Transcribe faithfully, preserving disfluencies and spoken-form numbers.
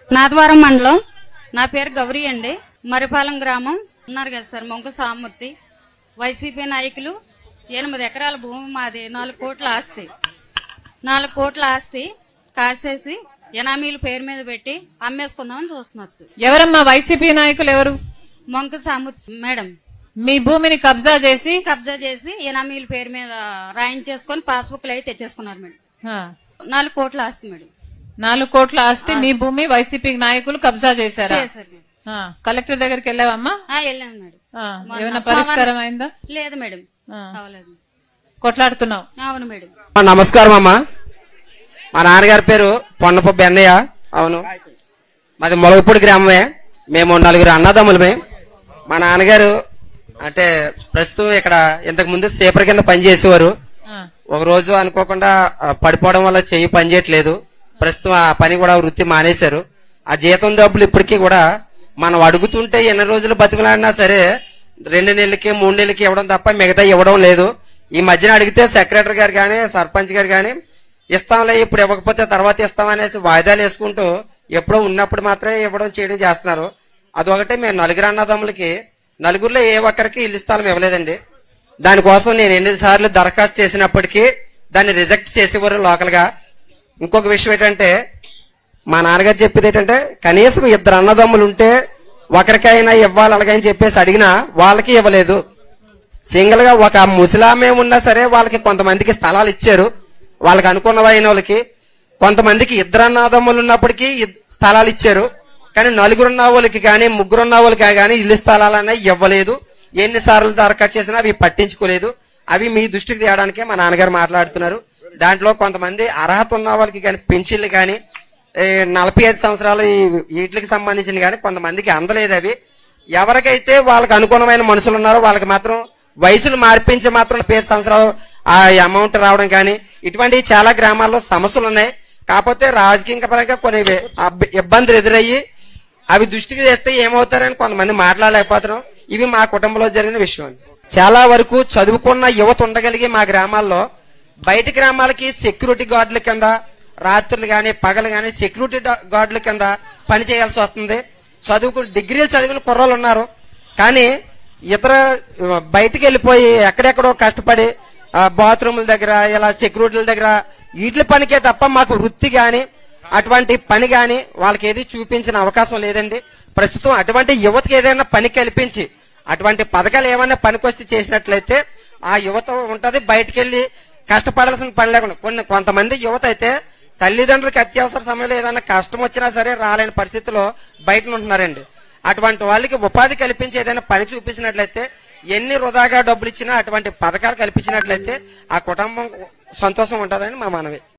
నాథవరం మండలం. నా పేరు గౌరీ అండి. మరిపాలెం గ్రామం. ఉన్నారు కదా సార్ మొంక సామూర్తి. వైసీపీ నాయకులు ఎనిమిది ఎకరాల భూమి మాది, నాలుగు కోట్ల ఆస్తి నాలుగు కోట్ల ఆస్తి కాసేసి ఎనామీల పేరు మీద పెట్టి అమ్మేసుకుందామని చూస్తున్నారు సార్. ఎవరమ్మా వైసీపీ నాయకులు? ఎవరు? మొంక సామూర్తి మేడం. మీ భూమిని కబ్జా చేసి కబ్జా చేసి ఎనామీల పేరు మీద రాయించేసుకుని పాస్బుక్లు అయితే తెచ్చేసుకున్నారు మేడం. నాలుగు కోట్ల ఆస్తి మేడం. నాలుగు కోట్ల ఆస్తి మీ భూమి వైసీపీ నాయకులు కబ్జా చేశారా? కలెక్టర్ దగ్గరికి వెళ్ళావమ్మా? వెళ్ళాను మేడం. ఏమైనా పరిష్కారం అయిందా? లేదు మేడం, కావలేదు. కొట్లాడుతున్నావు? అవును మేడం. నమస్కారం అమ్మా. మా నాన్నగారి పేరు పొన్నప బెన్నయ్య. అవును, మాది మొలగపూడి గ్రామమే. మేము నలుగురు అన్నదమ్ములమే. మా నాన్నగారు అంటే ప్రస్తుతం ఇక్కడ ఇంతకు ముందు సేపర్ కింద పనిచేసేవారు. ఒక రోజు అనుకోకుండా పడిపోవడం వల్ల చెయ్యి పనిచేయట్లేదు. ప్రస్తుతం ఆ పని కూడా వృత్తి మానేశారు. ఆ జీతం డబ్బులు ఇప్పటికీ కూడా మనం అడుగుతుంటే ఎన్ని రోజులు బతికలాడినా సరే రెండు నెలలకి మూడు నెలలకి ఇవ్వడం తప్ప మిగతా ఇవ్వడం లేదు. ఈ మధ్యన అడిగితే సెక్రటరీ గారు గాని సర్పంచ్ గారు గాని ఇస్తాంలే ఇప్పుడు ఇవ్వకపోతే తర్వాత ఇస్తామనేసి వాయిదాలు వేసుకుంటూ ఎప్పుడో ఉన్నప్పుడు మాత్రమే ఇవ్వడం చేయడం చేస్తున్నారు. అదొకటే మేము నలుగురు అన్నదమ్ములకి నలుగురిలో ఏ ఒక్కరికి ఇల్లు స్థలం ఇవ్వలేదండి. దానికోసం నేను ఎన్నిసార్లు దరఖాస్తు చేసినప్పటికీ దాన్ని రిజెక్ట్ చేసేవారు లోకల్ గా. ఇంకొక విషయం ఏంటంటే మా నాన్నగారు చెప్పేది ఏంటంటే కనీసం ఇద్దరు అన్నదమ్ములు ఉంటే ఒకరికైనా ఇవ్వాలి అలాగని చెప్పేసి అడిగినా వాళ్ళకి ఇవ్వలేదు. సింగిల్ గా ఒక ముసలామే ఉన్నా సరే వాళ్ళకి కొంతమందికి స్థలాలు ఇచ్చారు, వాళ్ళకి అనుకున్న అయిన వాళ్ళకి. కొంతమందికి ఇద్దరు అన్నదమ్ములు ఉన్నప్పటికీ స్థలాలు ఇచ్చారు. కానీ నలుగురున్న వాళ్ళకి కానీ ముగ్గురున్న వాళ్ళకి కానీ ఇల్లు స్థలాలన్నా ఇవ్వలేదు. ఎన్నిసార్లు దరఖాస్తు చేసినా అవి పట్టించుకోలేదు. అవి మీ దృష్టికి తేయడానికే మా నాన్నగారు మాట్లాడుతున్నారు. దాంట్లో కొంతమంది అర్హత ఉన్న వాళ్ళకి కానీ పెన్షన్లు కానీ నలభై ఐదు సంవత్సరాలు వీటికి సంబంధించిన కానీ కొంతమందికి అందలేదు. అవి ఎవరికైతే వాళ్ళకి అనుగుణమైన మనుషులు ఉన్నారో వాళ్ళకి మాత్రం వయసులు మార్పించి మాత్రం పేరు సంవత్సరాలు ఆ అమౌంట్ రావడం కానీ ఇటువంటి చాలా గ్రామాల్లో సమస్యలు ఉన్నాయి. కాకపోతే రాజకీయ పరంగా కొన్ని ఇబ్బందులు ఎదురయ్యి అవి దృష్టికి చేస్తే ఏమవుతారని కొంతమంది మాట్లాడలేకపోతున్నాం. ఇవి మా కుటుంబంలో జరిగిన విషయం. చాలా వరకు చదువుకున్న యువత ఉండగలిగి మా గ్రామాల్లో బయట గ్రామాలకి సెక్యూరిటీ గార్డుల కింద రాత్రులు గాని పగలు గాని సెక్యూరిటీ గార్డుల కింద పని చేయాల్సి వస్తుంది. చదువుకు డిగ్రీలు చదివిన కుర్రోళ్ళు ఉన్నారు, కానీ ఇతర బయటికి వెళ్ళిపోయి ఎక్కడెక్కడో కష్టపడి బాత్రూముల దగ్గర ఇలా సెక్యూరిటీల దగ్గర వీటి పనికే తప్ప మాకు వృత్తి గాని అటువంటి పని గాని వాళ్ళకి ఏది చూపించిన అవకాశం లేదండి. ప్రస్తుతం అటువంటి యువతకి ఏదైనా పని కల్పించి అటువంటి పథకాలు ఏమైనా పనికొచ్చి చేసినట్లయితే ఆ యువత ఉంటది. బయటకు వెళ్లి కష్టపడాల్సిన పని లేకుండా కొన్ని కొంతమంది యువత అయితే తల్లిదండ్రులకి అత్యవసర సమయంలో ఏదైనా కష్టం వచ్చినా సరే రాలేని పరిస్థితిలో బయట ఉంటున్నారండి. అటువంటి వాళ్ళకి ఉపాధి కల్పించి ఏదైనా పని చూపించినట్లయితే ఎన్ని వృధాగా డబ్బులు ఇచ్చినా అటువంటి పథకాలు కల్పించినట్లయితే ఆ కుటుంబం సంతోషం ఉంటుందని మా మనవి.